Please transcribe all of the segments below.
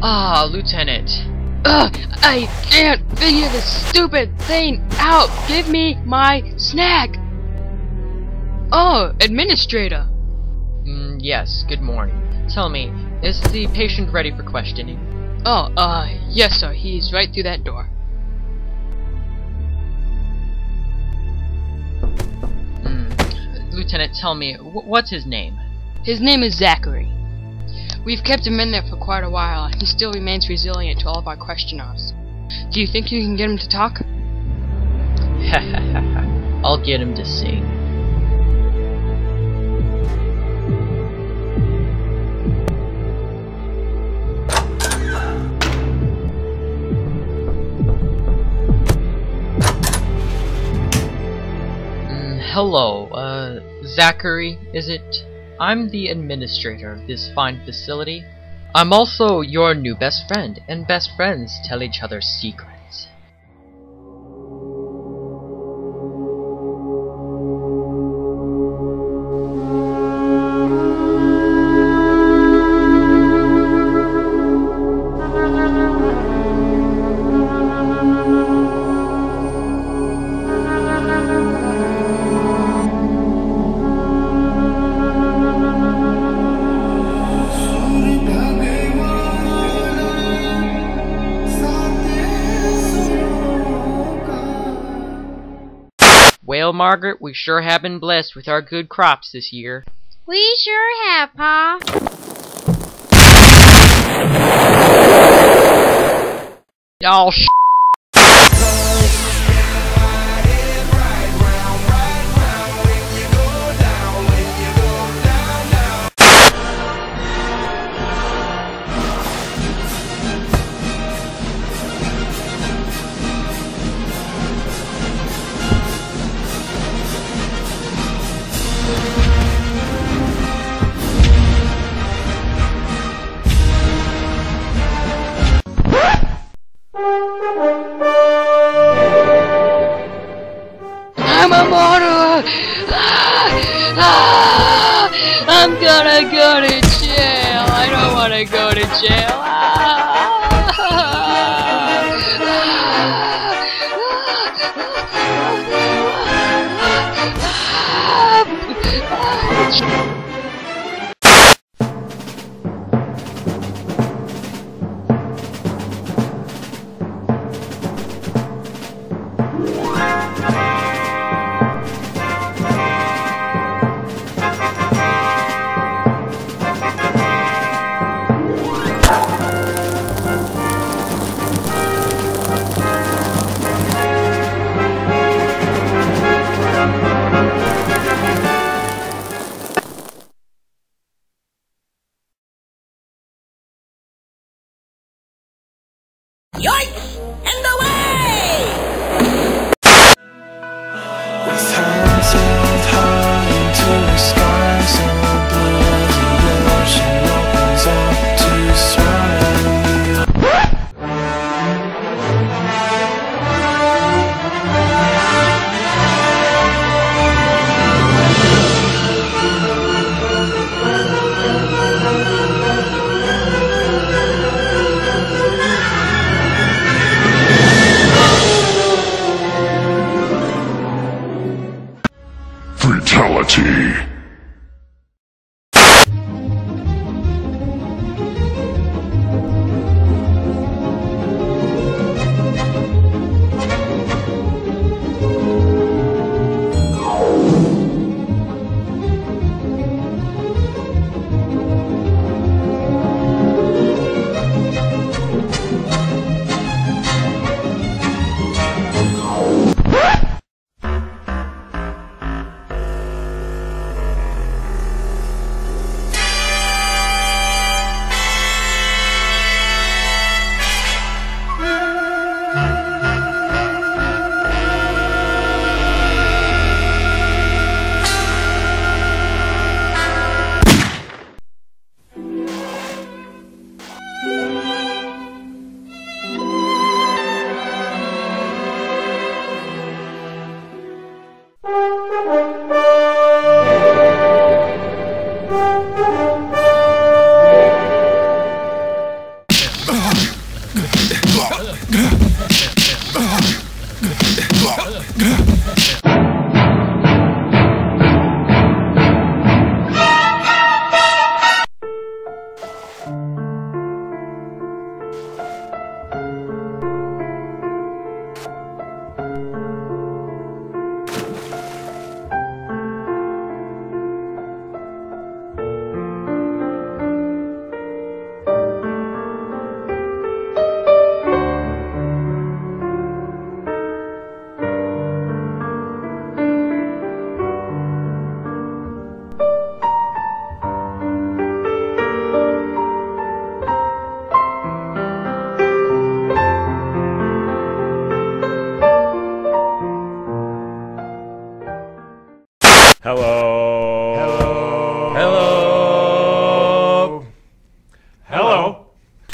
Ah, Lieutenant. Ugh! I can't figure this stupid thing out! Give me my snack! Oh, Administrator! Yes, good morning. Tell me, is the patient ready for questioning? Oh, yes sir, he's right through that door. Lieutenant, tell me, what's his name? His name is Zachary. We've kept him in there for quite a while, and he still remains resilient to all of our questioners. Do you think you can get him to talk? I'll get him to sing. Hello, Zachary, is it? I'm the administrator of this fine facility. I'm also your new best friend, and best friends tell each other secrets. Well, Margaret, we sure have been blessed with our good crops this year. We sure have, Pa. Oh, I'm a martyr! I'm gonna go to jail! I don't wanna go to jail! Yikes! And away! With hands held high into the sky so blue, the ocean opens up to swallow. Fatality. Hello. Hello. Hello.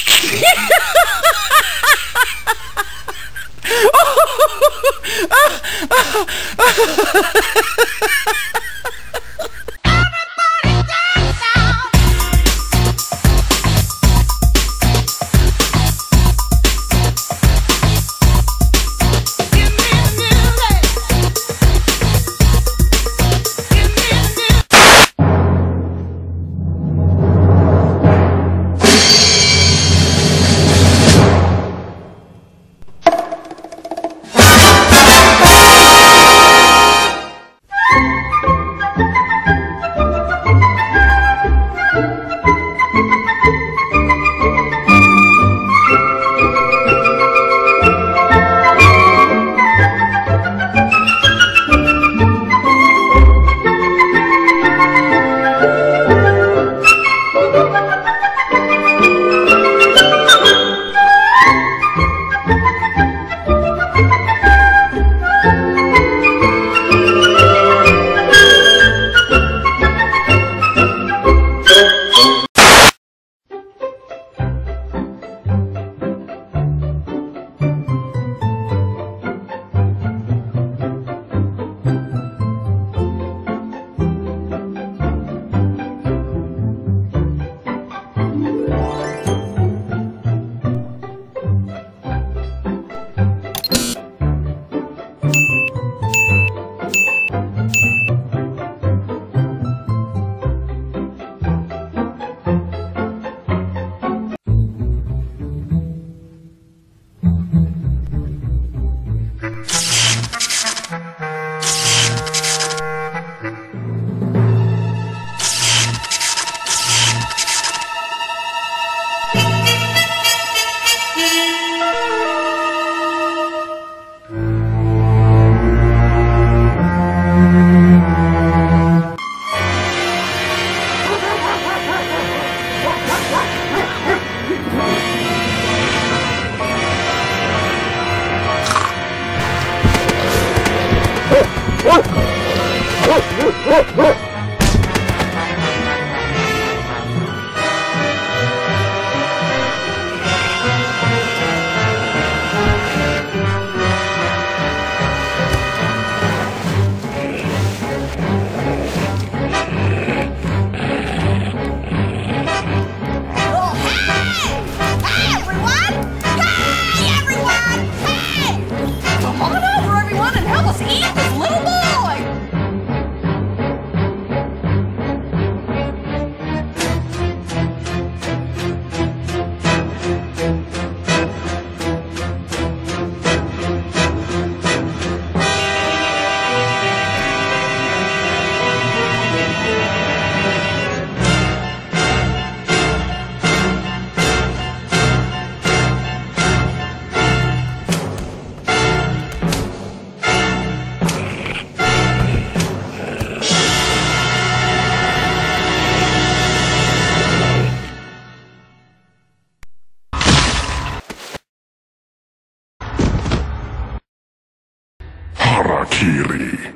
Harakiri.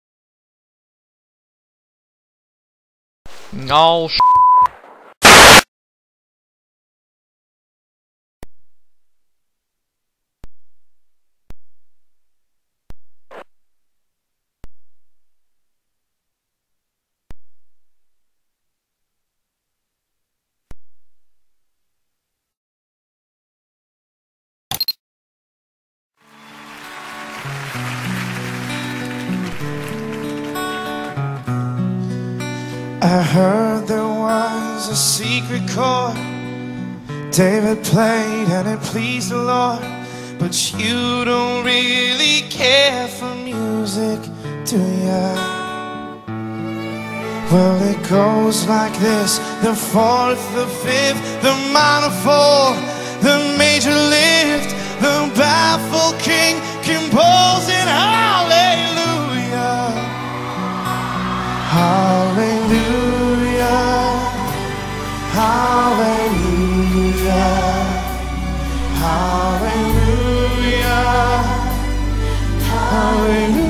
Oh, I heard there was a secret chord David played and it pleased the Lord. But you don't really care for music, do ya? Well, it goes like this: the fourth, the fifth, the minor fall, the major lift, the baffled king composing hallelujah, hallelujah, hallelujah, hallelujah, hallelujah.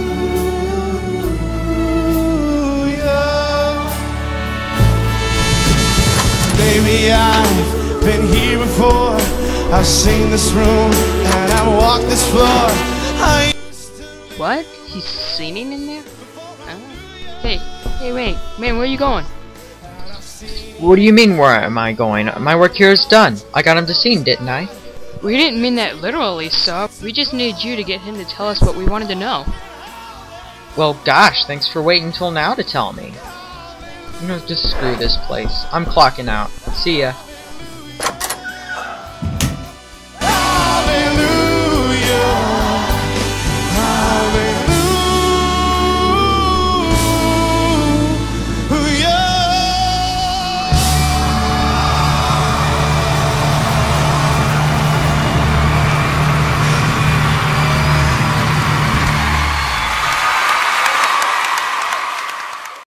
Baby, I've been here before. I've seen this room and I've walked this floor. I used to... What? He's singing in there? Hey, wait. Man, where are you going? What do you mean, where am I going? My work here is done. I got him to sing, didn't I? We didn't mean that literally, sir. We just needed you to get him to tell us what we wanted to know. Well, gosh, thanks for waiting till now to tell me. You know, just screw this place. I'm clocking out. See ya.